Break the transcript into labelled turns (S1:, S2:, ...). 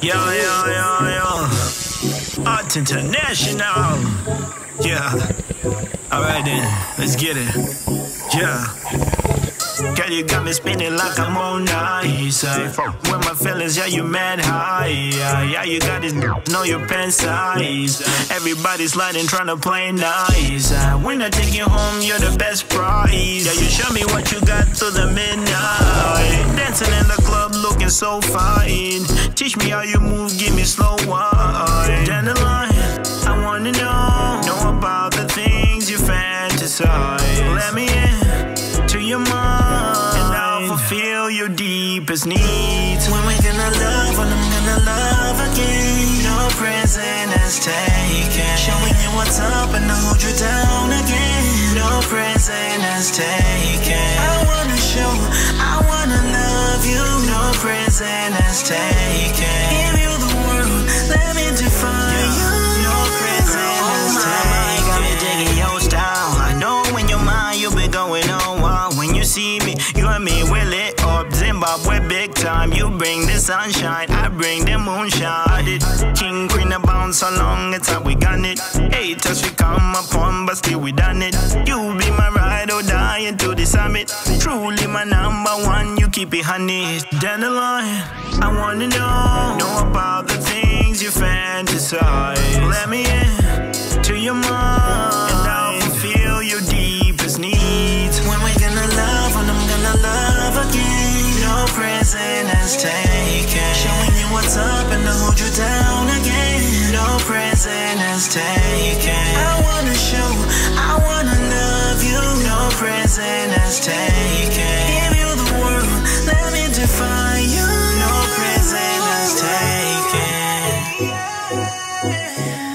S1: Yo, yo, yo, yo. Art International. Yeah. Alright then, let's get it. Yeah. Girl, you got me spinning like I'm on ice. When my feelings, yeah, you mad high. Yeah, you got this, know your pen size. Everybody's sliding, trying to play nice. When I take you home, you're the best prize. Yeah, you show me what you got to the midnight. Dancing in the club, looking so fine. Teach me how you move, give me slow wine. Dandelion, I wanna know about the things you fantasize. Let me in to your mind, and I'll fulfill your deepest needs. When we're gonna love, when I'm gonna love again. No prisoners taken. Showing you what's up and I'll hold you down again. No prisoners taken. I wanna show, I wanna love you. No prisoners taken. Give you the world, let me define you. No prisoners taken. Got me digging your style. I know when you're mine, you'll be going on wild. When you see me, you and me, we're lit up. Zimbabwe big time. You bring the sunshine, I bring the moonshine. It king, queen, a bounce so long, it's how we got it. Haters we come upon, but still we done it. You be my ride or die into the summit. Truly my number one, you keep it honey. Dandelion, I wanna know about the things you fantasize. Let me in to your mind, and I'll fulfill your deepest needs. When we're gonna love, when I'm gonna love again. No prisoners taken. Showing you what's up and I'll hold you down again. No prisoners taken. I wanna show, I wanna love you. No prisoners taken. Give you the world, let me define you. No prisoners taken.